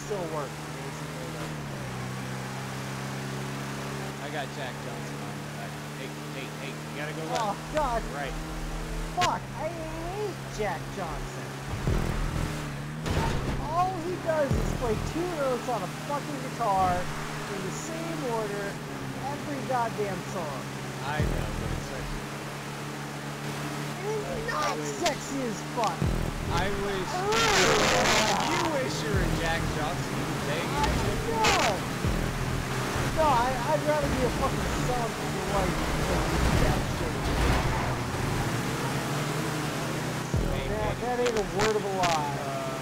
still work, basically. I got Jack Johnson on the back. Hey, you gotta go Oh, left. God. Right. Fuck, I hate Jack Johnson. All he does is play 2 notes on a fucking guitar in the same order every goddamn song. I know, but it's sexy. It's not sexy as fuck. I wish. You wish you were Jack Johnson, you think? No, I'd rather be a fucking son for your wife than do that shit. That ain't a word of a lie.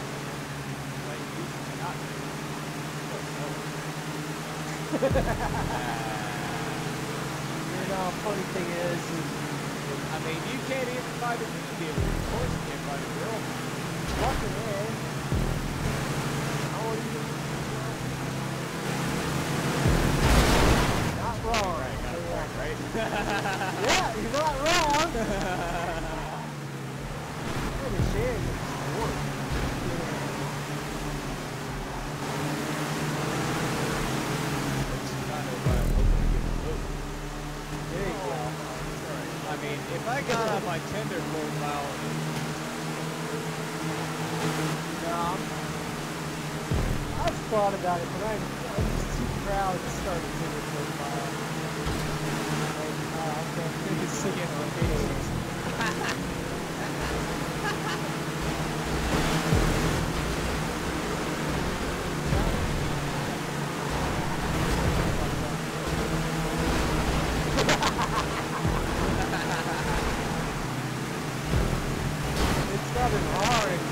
You know, funny thing is, I mean, you can't even find a medium. Of course you can't find a girl. fucking A. I won't even. Not wrong. Right, got it right, right? Yeah, you're not wrong. What a shame. It's work. There you go. I mean, if I got on my Tinder profile, I've thought about it, but I'm just too proud to start a Tinder profile. I can't think of skip locations. It's not an R in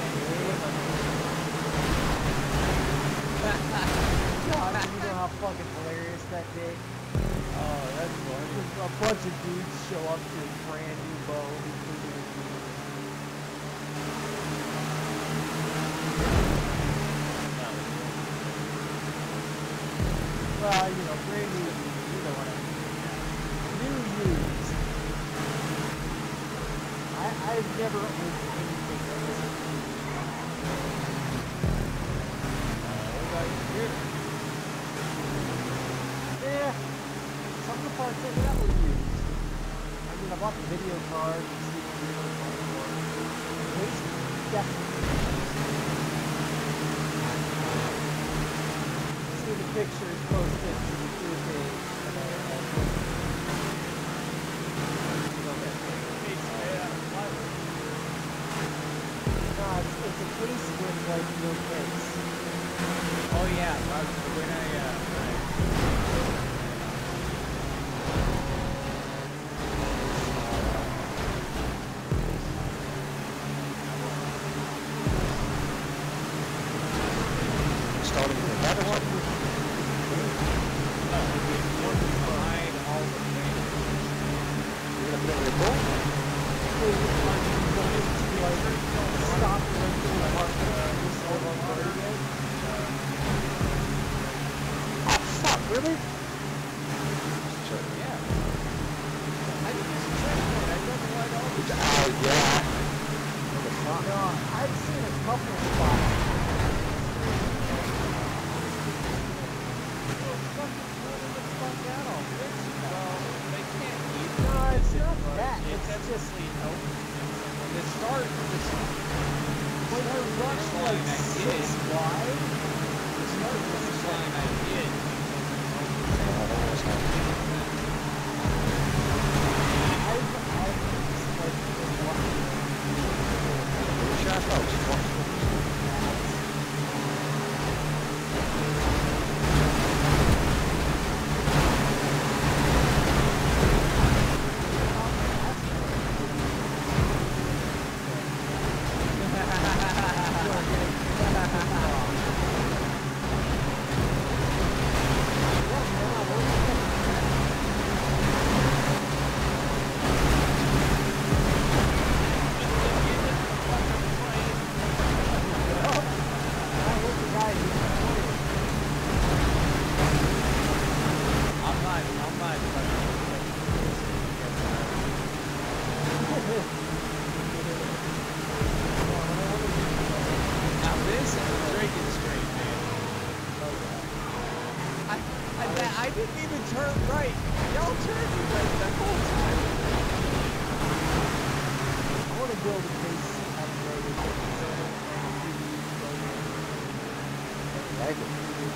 God, you know how fucking hilarious that day? Oh, that's funny. A bunch of dudes show up to a brand new boat, including a dude. Well, you know, brand new, you know what I mean. New used. I've never owned anything that was What about you? yeah, some of the parts of that were used. I mean, I bought the video card and CD It's definitely see the pictures posted to the group page. No, it's a case with like no case. Oh yeah, when starting with that one. behind all the things. You're gonna put it in your boat? Stop renting the market just over on 38. Oh, fuck, really? Sure. Yeah. I think it's a checkpoint. I don't know why all these. Oh, yeah. No, I've seen a couple of spots. They can't eat. No, it's not that. It's just The start. when you're running like 6 wide. The start finish line I did. turn right. Y'all turned me right that whole time. I want to build a case at the road and Lego.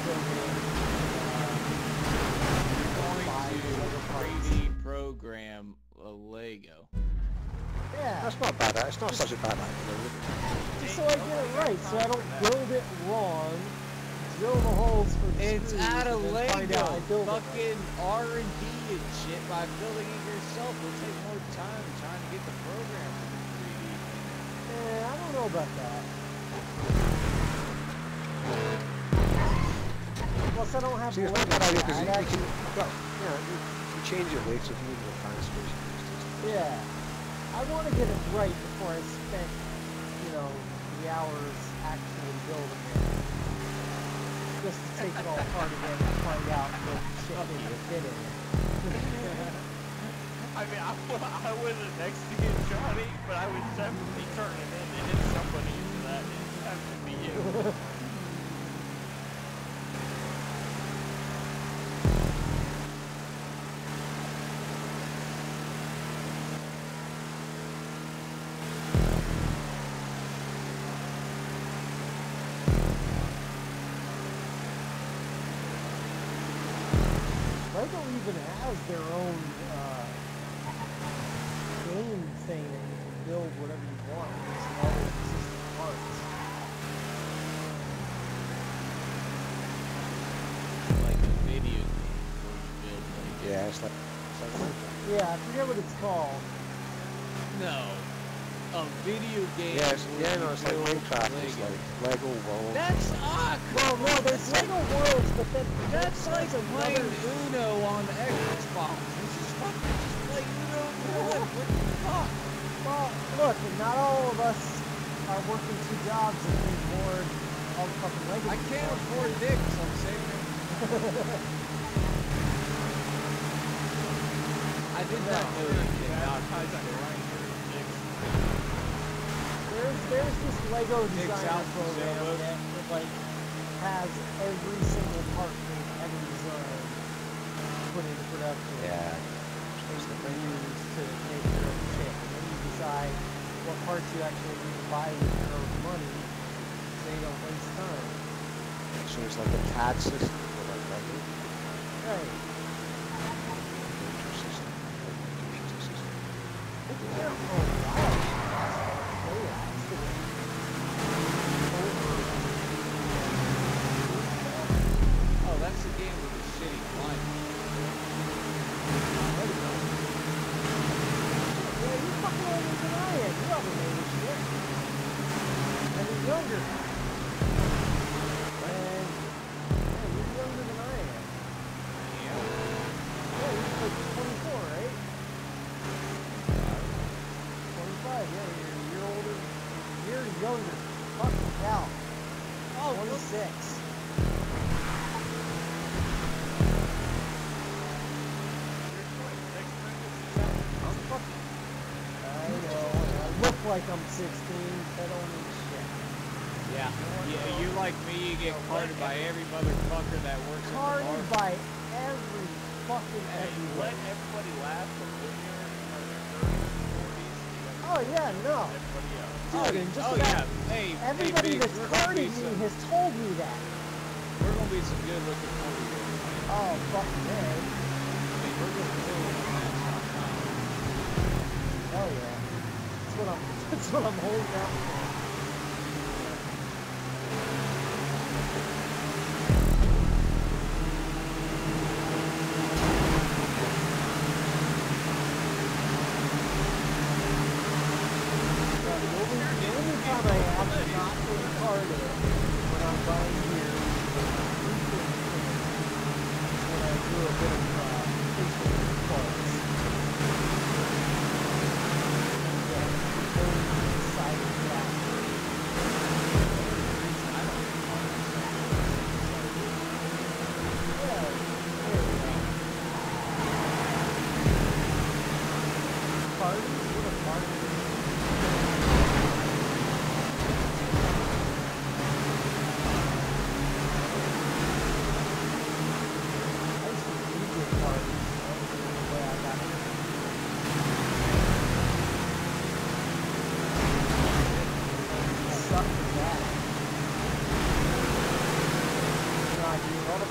Going to 3D program a Lego. Yeah, That's not bad. It's not such a bad idea. just so I get it right, so I don't build it wrong, drill the holes for the It's screws, out of and then find out I Lego. build it right. Fucking R&D and shit. By building it yourself will take more time trying to get the program to 3D. I don't know about that. Plus, I don't have See, it's the not a bad idea Lego. because I'd you can, actually- well, yeah, you change your weights if you need more fan space. Yeah, I want to get it right before I spend, you know, the hours actually building it. Just to take it all apart again and find out what shit didn't fit in it. I mean, I wasn't next to you, Johnny, but I was definitely turning in to hit somebody into that. It has to be you. Lego even has their own game thing that you can build whatever you want using all those existing parts. Like a video game where you build Lego. Yeah, it's like Minecraft. Yeah, I forget what it's called. No. A video game. Yeah, where you it's like build Minecraft. It's Lego. like Lego World. That's Well, no, there's Lego Worlds, but then That's like playing another. Uno on the Xbox. It's just fucking just play Uno and what? What the fuck? Well, look, not all of us are working 2 jobs and can afford all the fucking Lego. I can't afford dicks, I'm saying. I did not know you could not Advertise on Grindr, dicks. There's this Lego Takes designer out the program sailboat. that like has every single part they've ever designed put into production. Yeah. And you can use to make your own shit. And then you decide what parts you actually need to buy with your own money so you don't waste time. So it's like a CAD system for like Lego. Right. Computer system. Computer system. It's been out for a while. They lasted over. Oh, that's the game with the shitty climate. Yeah, you're fucking older than I am. You haven't made this shit. And you're younger. And yeah, you're younger than I am. Yeah. Yeah, you're like 24, right? 25, yeah, you're a year older. You're younger. Fucking hell. Oh, 26. I'm fucking. I know. I look like I'm 16. That don't mean shit. Yeah. Yeah, you like me, you get carded by every motherfucker that works at the bar. Carded by every fucking Hey, everywhere. let everybody laugh before you're in their 30s, 40s. Oh yeah, no. Everybody else. Dude, and just Oh about yeah. Hey, everybody hey, that's Biggs, we're gonna carded be me some, has told me that. we're gonna be some good looking 40-year-olds. Oh, fucking hey. I mean, we're gonna kill it on Match.com. Hell yeah. That's what I'm holding out for. Yeah, the only time I have not been carded when I'm buying gear is when I do a bit of Facebook cards. Yeah, only side of that.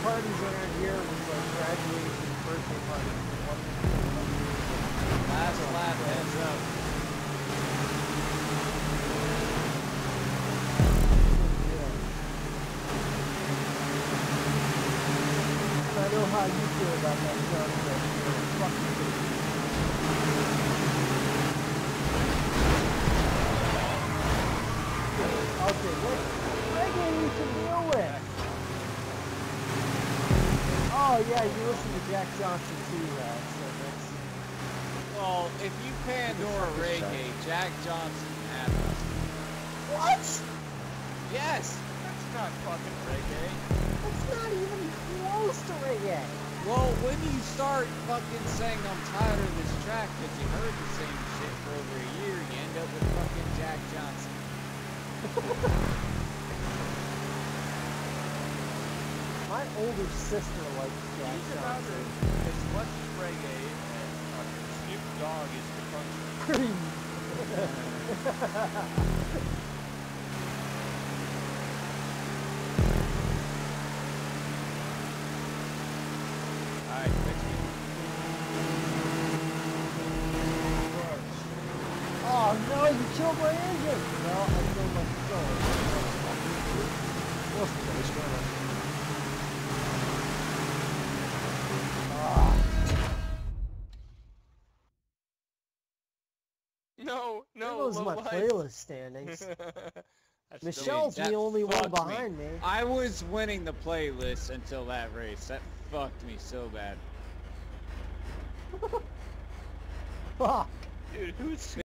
parties around here was like graduation, birthday parties. Last lap, heads up. I know how you feel about that stuff, but fuck you. Okay, what reggae you can deal with? Oh yeah, you listen to Jack Johnson too, so that's... Well, if you Pandora reggae, Jack Johnson had us. What? Yes! That's not fucking reggae. That's not even close to reggae. Well, when you start fucking saying I'm tired of this track because you heard the same shit for over a year, you end up with fucking Jack Johnson. My older sister likes Jack He's about Johnson. as much reggae as fucking Snoop Dogg is the country. Alright, next week. Oh no, you killed my engine! No, I killed my soul. No, There no, goes low my life. playlist standings. That's Michelle's That the only one fucked me. behind me. I was winning the playlist until that race. That fucked me so bad. Fuck. Dude, who's